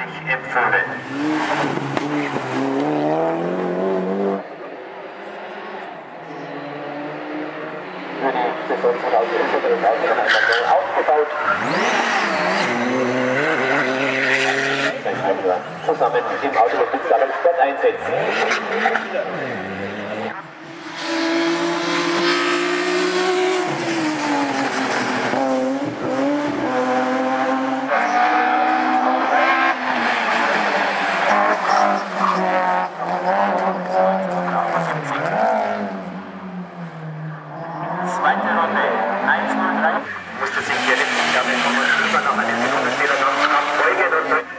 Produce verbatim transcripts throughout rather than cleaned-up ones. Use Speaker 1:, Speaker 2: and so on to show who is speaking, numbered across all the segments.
Speaker 1: herzlich empfohlen. Für die Saisonpause ist das Auto noch einmal neu aufgebaut. Zusammen im Auto mit Saddam Sport einsetzen. Zweite Runde, eins null drei. Musste sich hier nicht, ich glaube, Thomas Schieber noch eine Sekunde später noch abbeugen und dann.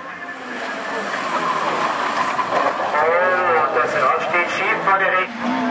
Speaker 1: Oh, und das Rad steht schief vor der Rechten.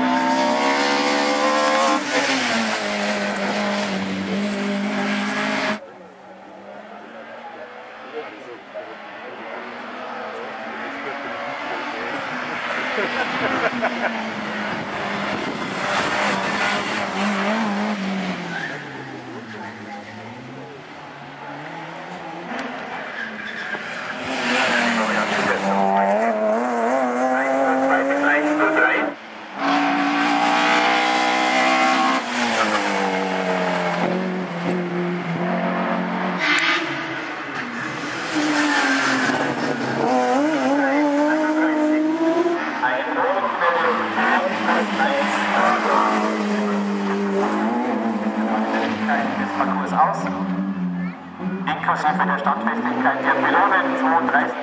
Speaker 1: Parcours aus, inklusive der Standfestigkeit der Pylonen zweiunddreißig.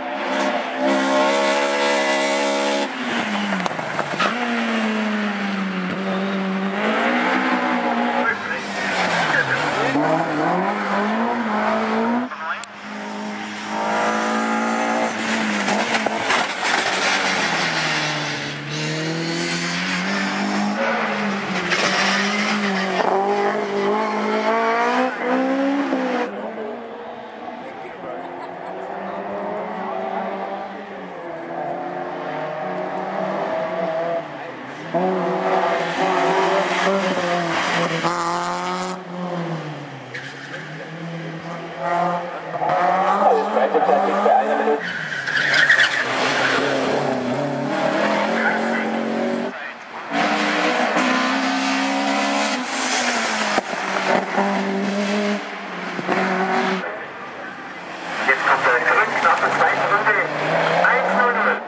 Speaker 1: Jetzt kommt der Grund nach der zweiten Runde. eins null null.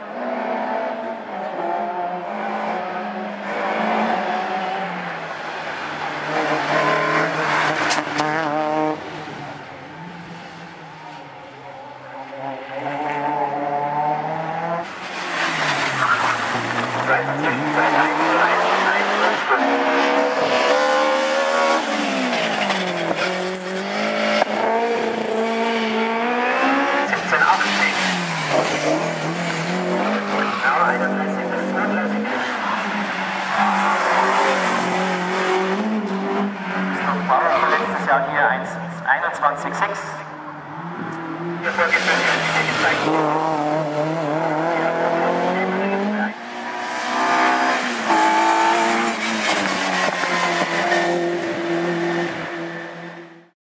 Speaker 1: Letztes Jahr hier einundzwanzig Komma sechs.